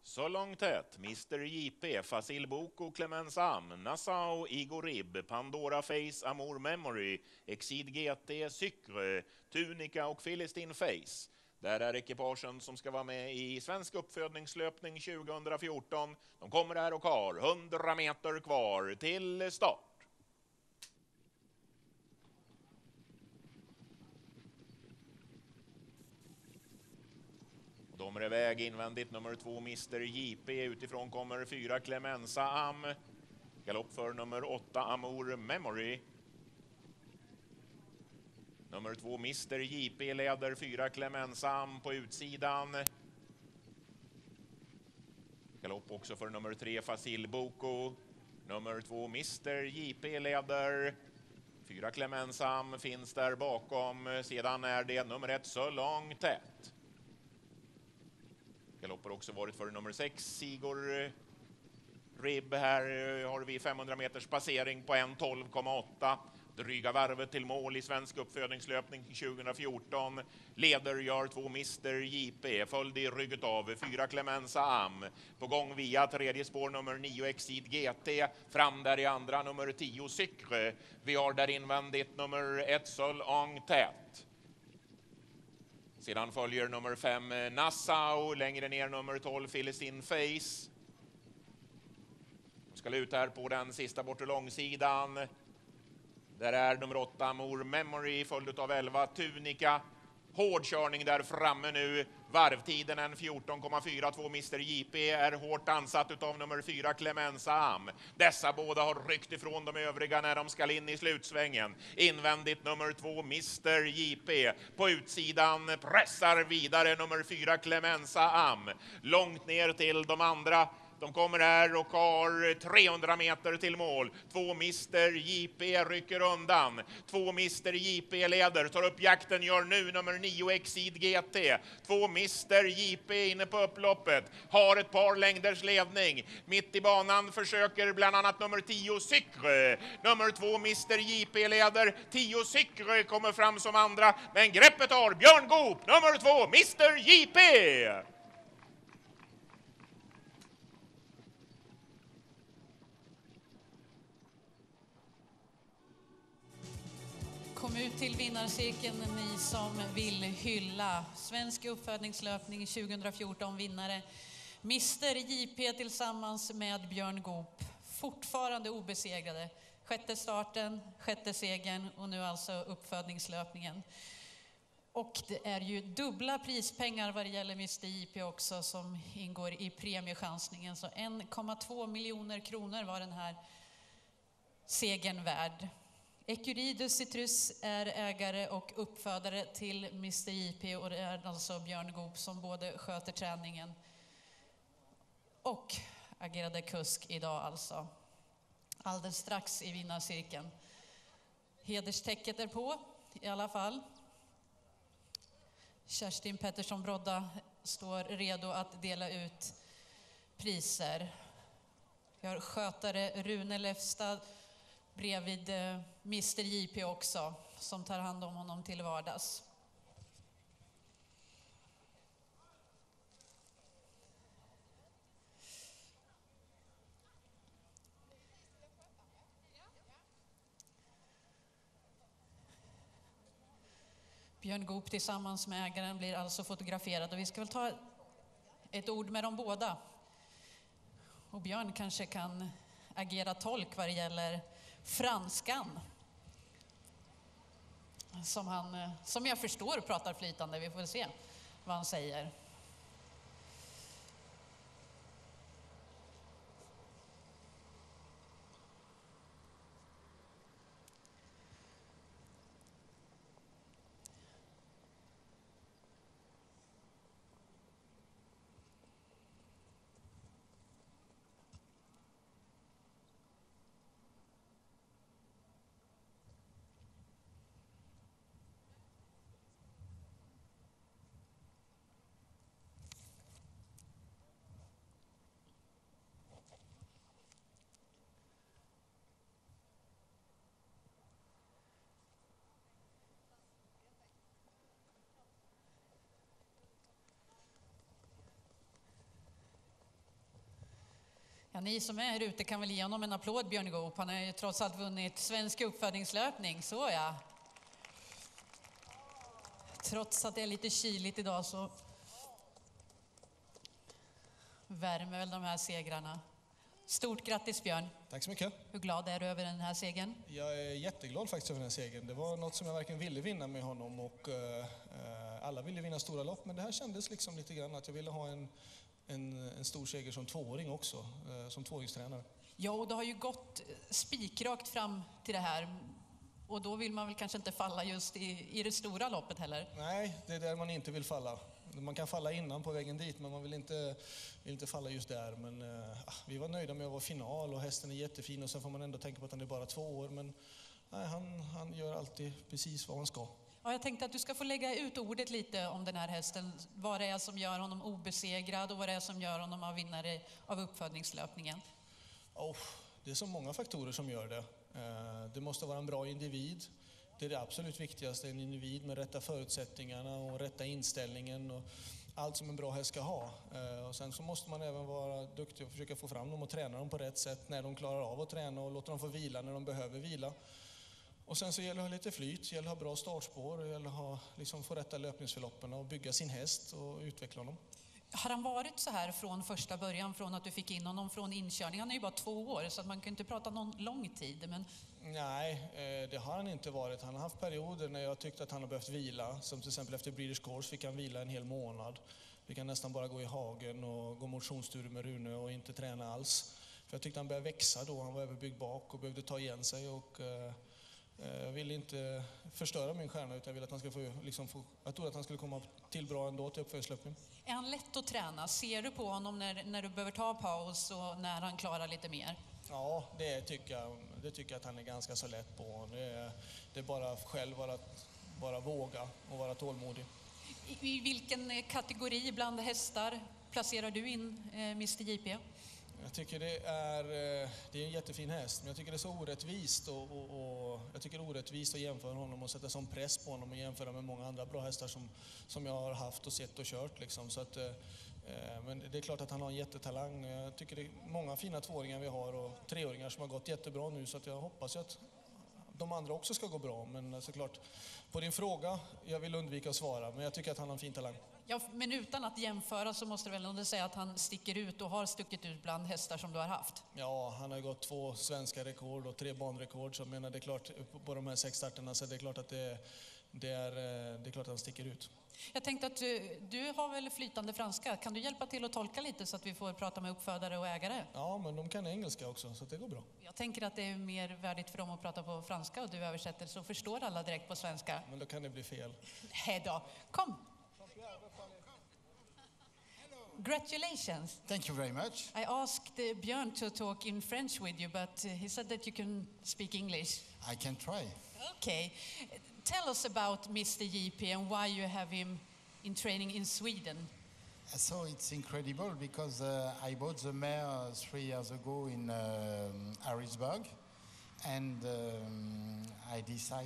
Så långt tätt, Mr. JP, Fasil Boko, Clemens Am, Nassau, Igor Rib, Pandora Face, Amour Memory, Exid GT, Cykre, Tunica och Philistine Face. Där är ekipagen som ska vara med i svensk uppfödningslöpning 2014. De kommer här och har 100 meter kvar till start. De är iväg invändigt nummer 2 Mr. JP, utifrån kommer 4 Clemenza Am, galopp för nummer 8 Amour Memory. Nummer 2 Mr. JP leder 4 Clemenza Am på utsidan. Galopp också för nummer 3 Fasil Boko. Nummer 2 Mr. JP leder. 4 Clemenza Am finns där bakom. Sedan är det nummer 1 Så långt tätt. Galopp har också varit för nummer 6 Igor Rib. Här har vi 500 meters passering på 1:12,8. Dryga varvet till mål i svensk uppfödningslöpning 2014. Leder gör 2 Mr. JP, följd i rygget av 4 Clemenza Am. På gång via tredje spår nummer 9 Exid GT. Fram där i andra nummer 10 Cykre. Vi har där invändigt nummer 1 Så långt tätt. Sedan följer nummer 5 Nassau, längre ner nummer 12 Philistine Face. De ska ut här på den sista bortre långsidan. Där är nummer 8 Amour Memory, följd av 11 Tunica. Hård körning där framme nu. Varvtiden en 14,42. Mr. JP är hårt ansatt av nummer 4 Clemenza Am. Dessa båda har ryckt ifrån de övriga när de ska in i slutsvängen. Invändigt nummer 2 Mr. JP. På utsidan pressar vidare nummer 4 Clemenza Am. Långt ner till de andra. De kommer här och har 300 meter till mål. 2 Mr. JP rycker undan. 2 Mr. JP leder. Tar upp jakten, gör nu nummer 9 Exid GT. 2 Mr. JP inne på upploppet. Har ett par längders ledning. Mitt i banan försöker bland annat nummer 10 Cykre. Nummer 2 Mr. JP leder. 10 Cykre kommer fram som andra. Men greppet har Björn Goop. Nummer 2 Mr. JP. Kom ut till vinnarcirkeln ni som vill hylla svensk uppfödningslöpning 2014 vinnare Mr. JP tillsammans med Björn Goop. Fortfarande obesegrade. Sjätte starten, sjätte segern och nu alltså uppfödningslöpningen. Och det är ju dubbla prispengar vad det gäller Mr. JP också som ingår i premiechansningen. Så 1,2 miljoner kronor var den här segern värd. Ecurie de Citrus är ägare och uppfödare till Mr. JP och det är alltså Björn Goop som både sköter träningen och agerade kusk idag alltså. Alldeles strax i vinnarcirkeln. Hederstäcket är på i alla fall. Kerstin Pettersson Brodda står redo att dela ut priser. Vi har skötare Rune Lefstad bredvid Mr. JP också, som tar hand om honom till vardags. Björn Goop tillsammans med ägaren blir alltså fotograferad och vi ska väl ta ett ord med dem båda. Och Björn kanske kan agera tolk vad det gäller franskan. Som jag förstår pratar flytande. Vi får väl se vad han säger. Ja, ni som är här ute kan väl ge honom en applåd, Björn Goop. Han har ju trots allt vunnit svensk uppfödningslöpning, så ja. Trots att det är lite kyligt idag så värmer väl de här segrarna. Stort grattis, Björn. Tack så mycket. Hur glad är du över den här segern? Jag är jätteglad faktiskt över den här segern. Det var något som jag verkligen ville vinna med honom och alla ville vinna stora lopp, men det här kändes liksom lite grann att jag ville ha en stor seger som tvååring också, som tvååringstränare. Ja, och det har ju gått spikrakt fram till det här. Och då vill man väl kanske inte falla just i det stora loppet heller? Nej, det är där man inte vill falla. Man kan falla innan på vägen dit, men man vill inte falla just där. Men vi var nöjda med att vara final och hästen är jättefin och sen får man ändå tänka på att han är bara 2 år. Men nej, han gör alltid precis vad han ska. Ja, jag tänkte att du ska få lägga ut ordet lite om den här hästen. Vad det är som gör honom obesegrad och vad det är som gör honom av vinnare av uppfödningslöpningen. Det är så många faktorer som gör det. Det måste vara en bra individ. Det är det absolut viktigaste, en individ med rätta förutsättningarna och rätta inställningen och allt som en bra häst ska ha. Och sen så måste man även vara duktig och försöka få fram dem och träna dem på rätt sätt när de klarar av att träna och låta dem få vila när de behöver vila. Och sen så gäller det att ha lite flyt, gäller att ha bra startspår, gäller att ha, få rätta löpningsförloppen och bygga sin häst och utveckla honom. Har han varit så här från första början, från att du fick in honom från inkörning? Han är ju bara 2 år så att man kan inte prata någon lång tid. Men... Nej, det har han inte varit. Han har haft perioder när jag tyckte att han har behövt vila. Som till exempel efter British Course fick han vila en hel månad. Vi kan nästan bara gå i hagen och gå motionsturer med Rune och inte träna alls. För jag tyckte han började växa då, han var överbyggd bak och behövde ta igen sig. Och, jag ville inte förstöra min stjärna utan jag ville att han skulle jag trodde att han skulle komma till bra ändå till uppföljningslöpning. Är han lätt att träna? Ser du på honom när du behöver ta paus och när han klarar lite mer? Ja, det tycker jag att han är ganska så lätt på. Det är bara själv att bara våga och vara tålmodig. I vilken kategori bland hästar placerar du in Mr JP? Jag tycker det är en jättefin häst, men jag tycker det är så orättvist och jag tycker det är orättvist att jämföra honom och sätta sån press på honom och jämföra med många andra bra hästar som jag har haft och sett och kört liksom. Så att, men det är klart att han har en jättetalang. Jag tycker det är många fina 2-åringar vi har och 3-åringar som har gått jättebra nu, så att jag hoppas att de andra också ska gå bra. Men såklart, på din fråga, jag vill undvika att svara, men jag tycker att han har en fin talang. Ja, men utan att jämföra så måste du väl ändå säga att han sticker ut och har stuckit ut bland hästar som du har haft? Ja, han har gått 2 svenska rekord och 3 banrekord, så jag menar det är klart på de här 6 starterna, så det är klart att det är klart att han sticker ut. Jag tänkte att du har väl flytande franska. Kan du hjälpa till att tolka lite så att vi får prata med uppfödare och ägare? Ja, men de kan engelska också, så det går bra. Jag tänker att det är mer värdigt för dem att prata på franska och du översätter så förstår alla direkt på svenska. Men då kan det bli fel. Hej då, kom! Congratulations. Thank you very much. I asked Björn to talk in French with you, but he said that you can speak English. I can try. Okay. Tell us about Mr. JP and why you have him in training in Sweden. So it's incredible because I bought the mare 3 years ago in Harrisburg, and I decided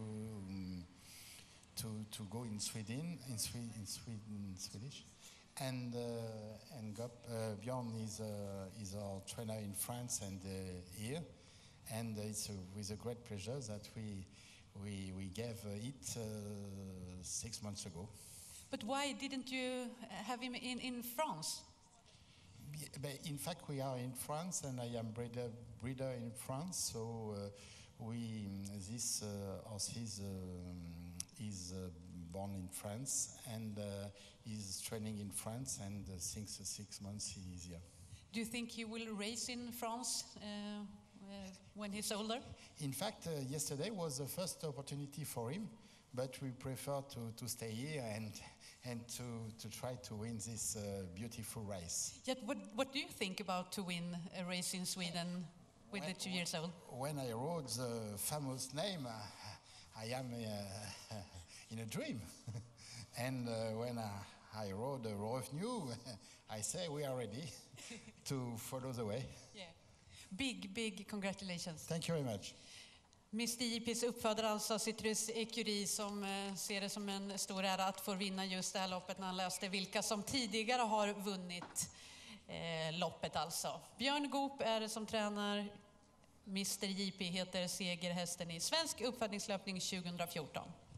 to go in Sweden, Swedish. And Björn is our trainer in France and here, and it's with a great pleasure that we gave it 6 months ago. But why didn't you have him in France? But in fact, we are in France, and I am breeder in France. So this horse is born in France and is training in France, and since 6 months he is here. Do you think he will race in France when he's older? In fact, yesterday was the first opportunity for him, but we prefer to stay here and to try to win this beautiful race. Yet, what do you think about to win a race in Sweden with the 2 years old? When I wrote the famous name, I am in a dream. And when I wrote the revenue, I say we are ready to follow the way. Yeah. Big congratulations. Thank you very much. Mr. JPs uppfödare, alltså Citrus Ecurie, som ser det som en stor ära att få vinna just det här loppet när han läste vilka som tidigare har vunnit loppet alltså. Björn Goop är det som tränar. Mr JP heter segerhästen i svensk uppfödningslöpning 2014.